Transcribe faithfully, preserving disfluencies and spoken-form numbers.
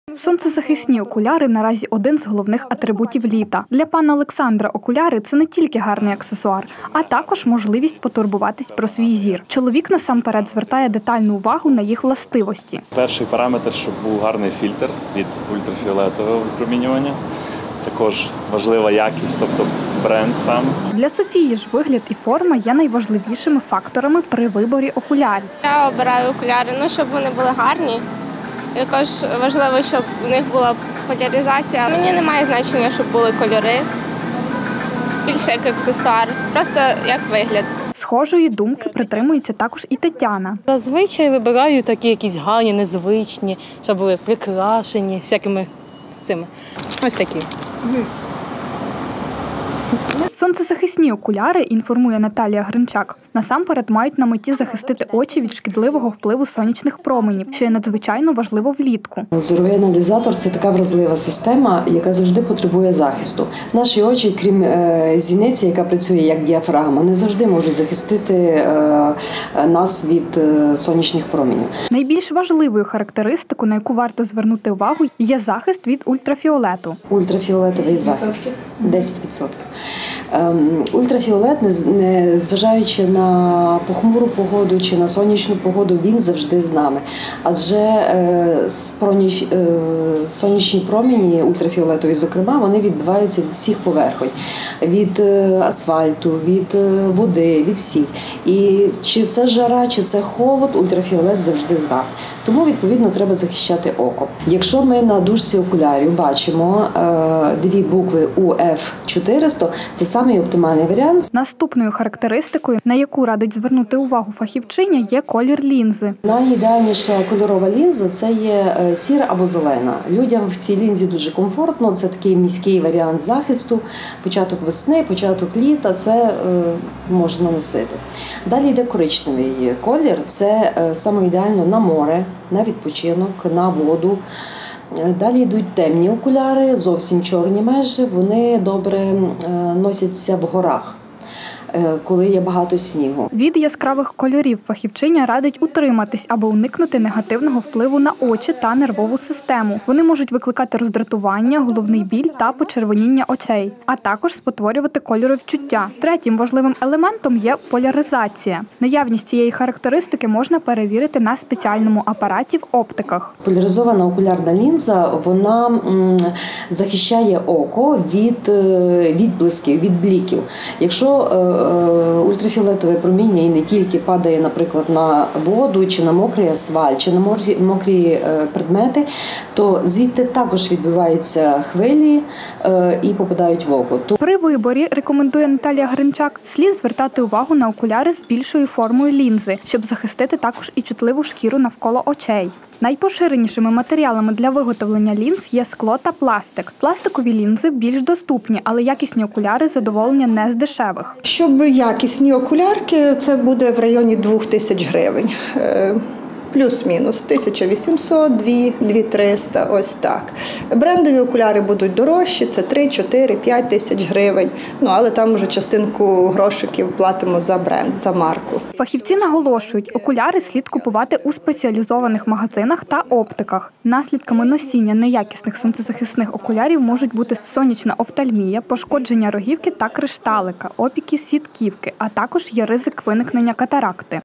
Сонцезахисні окуляри наразі один з головних атрибутів літа. Для пана Олександра окуляри – це не тільки гарний аксесуар, а також можливість потурбуватись про свій зір. Чоловік насамперед звертає детальну увагу на їх властивості. Перший параметр, щоб був гарний фільтр від ультрафіолетового випромінювання. Також важлива якість, тобто бренд сам. Для Софії ж вигляд і форма є найважливішими факторами при виборі окулярів. Я обираю окуляри, ну, щоб вони були гарні. Також важливо, щоб в них була поляризація. Мені немає значення, щоб були кольори, більше як аксесуар, просто як вигляд. Схожої думки притримується також і Тетяна. Зазвичай вибираю такі якісь гарні, незвичні, щоб були прикрашені всякими цими. Ось такі. Сонцезахисні окуляри, інформує Наталія Гринчак, насамперед мають на меті захистити очі від шкідливого впливу сонячних променів, що є надзвичайно важливо влітку. Зоровий аналізатор – це така вразлива система, яка завжди потребує захисту. Наші очі, крім зіниці, яка працює як діафрагма, не завжди можуть захистити нас від сонячних променів. Найбільш важливою характеристикою, на яку варто звернути увагу, є захист від ультрафіолету. Ультрафіолетовий захист – десять відсотків. Ультрафіолет, незважаючи на похмуру погоду чи на сонячну погоду, він завжди з нами. Адже сонячні промені ультрафіолетові, зокрема, вони відбиваються від всіх поверхонь. Від асфальту, від води, від всіх. І чи це жара, чи це холод, ультрафіолет завжди з нами. Тому, відповідно, треба захищати око. Якщо ми на дужці окулярів бачимо дві букви У Ф чотириста, це самий оптимальний варіант. Наступною характеристикою, на яку радить звернути увагу фахівчиня, є колір лінзи. Найідеальніша кольорова лінза – це є сіра або зелена. Людям в цій лінзі дуже комфортно, це такий міський варіант захисту. Початок весни, початок літа – це е, можна носити. Далі йде коричневий колір, це е, саме ідеально на море, на відпочинок, на воду. Далі йдуть темні окуляри, зовсім чорні майже, вони добре носяться в горах, коли є багато снігу. Від яскравих кольорів фахівчиня радить утриматись, аби уникнути негативного впливу на очі та нервову систему. Вони можуть викликати роздратування, головний біль та почервоніння очей, а також спотворювати кольоровідчуття. Третім важливим елементом є поляризація. Наявність цієї характеристики можна перевірити на спеціальному апараті в оптиках. Поляризована окулярна лінза, вона м, захищає око від відблисків, від бліків. Якщо ультрафіолетове проміння і не тільки падає, наприклад, на воду, чи на мокрий асфальт, чи на мокрі, мокрі предмети, то звідти також відбиваються хвилі і попадають в око. При виборі, рекомендує Наталія Гринчак, слід звертати увагу на окуляри з більшою формою лінзи, щоб захистити також і чутливу шкіру навколо очей. Найпоширенішими матеріалами для виготовлення лінз є скло та пластик. Пластикові лінзи більш доступні, але якісні окуляри задоволення не з дешевих. Щоб якісні окулярки, це буде в районі двох тисяч гривень. Плюс-мінус тисяча вісімсот, дві, дві триста, ось так. Брендові окуляри будуть дорожчі, це три, чотири, п'ять тисяч гривень. Ну, але там вже частинку грошиків платимо за бренд, за марку. Фахівці наголошують, окуляри слід купувати у спеціалізованих магазинах та оптиках. Наслідками носіння неякісних сонцезахисних окулярів можуть бути сонячна офтальмія, пошкодження рогівки та кришталика, опіки сітківки, а також є ризик виникнення катаракти.